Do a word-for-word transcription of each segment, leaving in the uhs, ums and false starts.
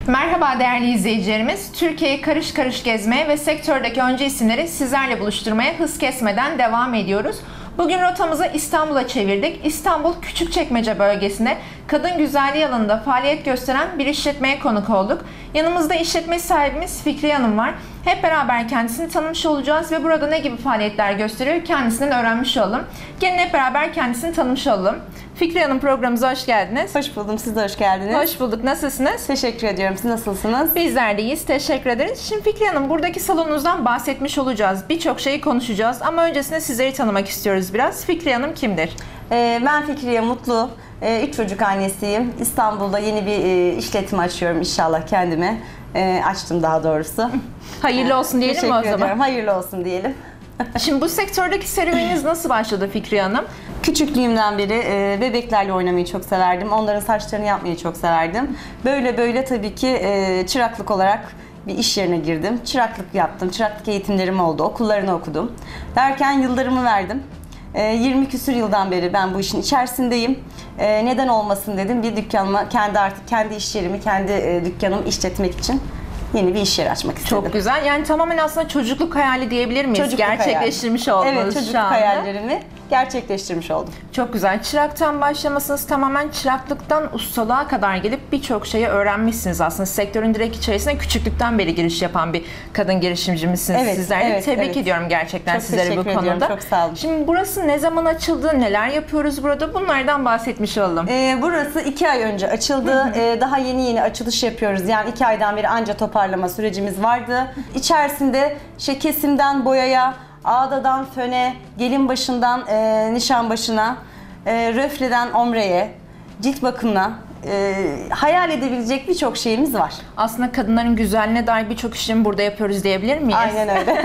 Merhaba değerli izleyicilerimiz. Türkiye'yi karış karış gezmeye ve sektördeki öncü isimleri sizlerle buluşturmaya hız kesmeden devam ediyoruz. Bugün rotamızı İstanbul'a çevirdik. İstanbul Küçükçekmece bölgesinde kadın güzelliği alanında faaliyet gösteren bir işletmeye konuk olduk. Yanımızda işletme sahibimiz Fikriye Hanım var. Hep beraber kendisini tanımış olacağız ve burada ne gibi faaliyetler gösteriyor kendisinden öğrenmiş olalım. Gelin hep beraber kendisini tanımış olalım. Fikriye Hanım, programımıza hoş geldiniz. Hoş buldum, siz de hoş geldiniz. Hoş bulduk, nasılsınız? Teşekkür ediyorum, siz nasılsınız? Bizler de iyiyiz, teşekkür ederiz. Şimdi Fikriye Hanım, buradaki salonunuzdan bahsetmiş olacağız. Birçok şeyi konuşacağız ama öncesinde sizleri tanımak istiyoruz biraz. Fikriye Hanım kimdir? Ee, ben Fikriye Mutlu, ee, üç çocuk annesiyim. İstanbul'da yeni bir e, işletme açıyorum inşallah kendime. E, açtım daha doğrusu. Hayırlı olsun diyelim mi o Teşekkür zaman? ediyorum, hayırlı olsun diyelim. Şimdi bu sektördeki serüveniniz nasıl başladı Fikriye Hanım? Küçüklüğümden beri e, bebeklerle oynamayı çok severdim. Onların saçlarını yapmayı çok severdim. Böyle böyle tabii ki e, çıraklık olarak bir iş yerine girdim. Çıraklık yaptım. Çıraklık eğitimlerim oldu. Okullarını okudum. Derken yıllarımı verdim. E, yirmi küsür yıldan beri ben bu işin içerisindeyim. E, neden olmasın dedim. Bir dükkanıma, kendi artık kendi iş yerimi, kendi e, dükkanımı işletmek için yeni bir iş yeri açmak istedim. Çok güzel. Yani tamamen aslında çocukluk hayali diyebilir miyiz? Çocukluk Gerçekleştirmiş hayali. oldunuz Evet, çocukluk şu anda. hayallerimi gerçekleştirmiş oldum. Çok güzel. Çıraktan başlamasınız, tamamen çıraklıktan ustalığa kadar gelip birçok şeyi öğrenmişsiniz aslında. Sektörün direkt içerisine küçüklükten beri giriş yapan bir kadın girişimci misiniz Evet, sizler de? evet, Tebrik evet. ediyorum gerçekten Çok sizleri bu teşekkür konuda. ediyorum, çok sağ olun. Şimdi burası ne zaman açıldı, neler yapıyoruz burada? Bunlardan bahsetmiş olalım. Ee, burası iki ay önce açıldı. Ee, daha yeni yeni açılış yapıyoruz. Yani iki aydan beri anca toparlama sürecimiz vardı. İçerisinde işte kesimden boyaya, ağdadan föne, gelin başından e, nişan başına, e, röfleden omreye, cilt bakımına, e, hayal edebilecek birçok şeyimiz var. Aslında kadınların güzelliğine dair birçok işlemi burada yapıyoruz diyebilir miyiz? Aynen öyle.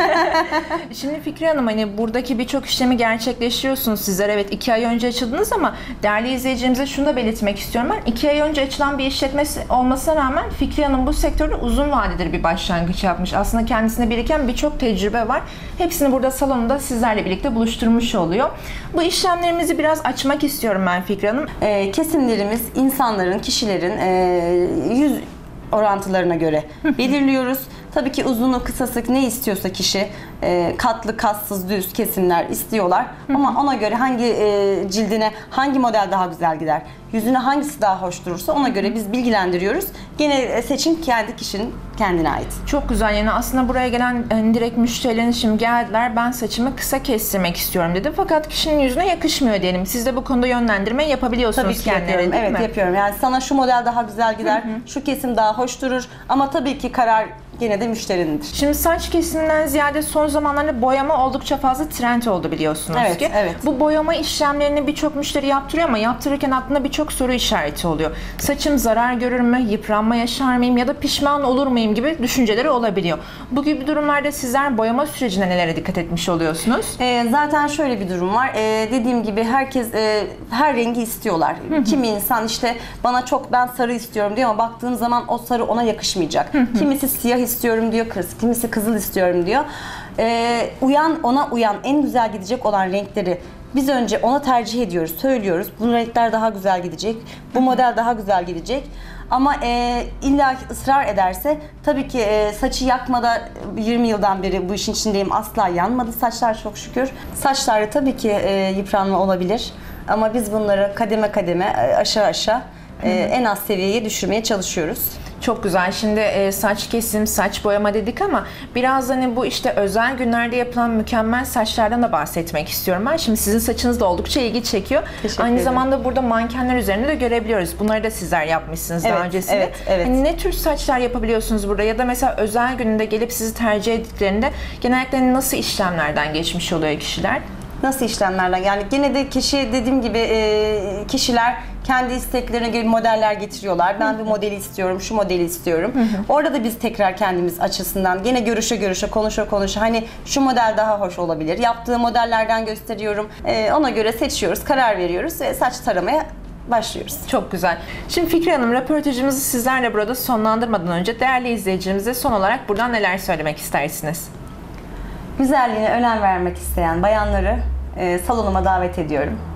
Şimdi Fikriye Hanım, hani buradaki birçok işlemi gerçekleştiriyorsunuz sizler. Evet, iki ay önce açıldınız ama değerli izleyicilerimize şunu da belirtmek istiyorum ben. iki ay önce açılan bir işletmesi olmasına rağmen Fikriye Hanım bu sektörde uzun vadedir bir başlangıç yapmış. Aslında kendisine biriken birçok tecrübe var. Hepsini burada salonunda sizlerle birlikte buluşturmuş oluyor. Bu işlemlerimizi biraz açmak istiyorum ben Fikriye Hanım. E, kesimlerimiz insanların, kişilerin e, yüz orantılarına göre belirliyoruz. Tabii ki uzunu, kısası ne istiyorsa kişi, e, katlı, kassız, düz kesimler istiyorlar. Ama ona göre hangi e, cildine hangi model daha güzel gider, yüzüne hangisi daha hoş durursa ona göre biz bilgilendiriyoruz. Gene seçim kendi kişinin kendine ait. Çok güzel. Yani aslında buraya gelen hani direkt müşterilerin şimdi geldiler, ben saçımı kısa kestirmek istiyorum dedi. Fakat kişinin yüzüne yakışmıyor diyelim. Siz de bu konuda yönlendirme yapabiliyorsunuz tabii ki kendilerine, yapıyorum. değil Evet, mi? yapıyorum. Yani sana şu model daha güzel gider, şu kesim daha hoş durur. Ama tabii ki karar gene de müşterinindir. Şimdi saç kesiminden ziyade son zamanlarda boyama oldukça fazla trend oldu biliyorsunuz Evet, ki. evet. Bu boyama işlemlerini birçok müşteri yaptırıyor ama yaptırırken aklında birçok soru işareti oluyor. Saçım zarar görür mü, yıpranma yaşar mıyım ya da pişman olur muyum gibi düşünceleri olabiliyor. Bu gibi durumlarda sizler boyama sürecine nelere dikkat etmiş oluyorsunuz? Ee, zaten şöyle bir durum var. Ee, dediğim gibi herkes e, her rengi istiyorlar. Kimi insan işte bana çok ben sarı istiyorum diyor ama baktığım zaman o sarı ona yakışmayacak. Kimisi siyah istiyorum diyor, kız, kimisi kızıl istiyorum diyor. Ee, uyan ona uyan en güzel gidecek olan renkleri biz önce ona tercih ediyoruz, söylüyoruz. Bu renkler daha güzel gidecek, bu model daha güzel gidecek. Ama e, illa ki ısrar ederse tabii ki e, saçı yakmada yirmi yıldan beri bu işin içindeyim, asla yanmadı saçlar çok şükür. Saçlarda tabii ki e, yıpranma olabilir ama biz bunları kademe kademe e, aşağı aşağı e, en az seviyeye düşürmeye çalışıyoruz. Çok güzel. Şimdi e, saç kesim, saç boyama dedik ama biraz hani bu işte özel günlerde yapılan mükemmel saçlardan da bahsetmek istiyorum ben. Şimdi sizin saçınız da oldukça ilgi çekiyor. Teşekkür Aynı ederim. zamanda burada mankenler üzerinde de görebiliyoruz. Bunları da sizler yapmışsınız Evet, daha öncesinde. evet, evet. Hani ne tür saçlar yapabiliyorsunuz burada ya da mesela özel gününde gelip sizi tercih ettiklerinde genellikle nasıl işlemlerden geçmiş oluyor kişiler? Nasıl işlemlerden? Yani gene de kişi dediğim gibi e, kişiler kendi isteklerine göre modeller getiriyorlar. Ben bir modeli istiyorum, şu modeli istiyorum. Hı hı. Orada da biz tekrar kendimiz açısından gene görüşe görüşe, konuşa konuşa hani şu model daha hoş olabilir. Yaptığı modellerden gösteriyorum. E, ona göre seçiyoruz, karar veriyoruz ve saç taramaya başlıyoruz. Çok güzel. Şimdi Fikriye Hanım, röportajımızı sizlerle burada sonlandırmadan önce değerli izleyicilerimize son olarak buradan neler söylemek istersiniz? Güzelliğine önem vermek isteyen bayanları e, salonuma davet ediyorum.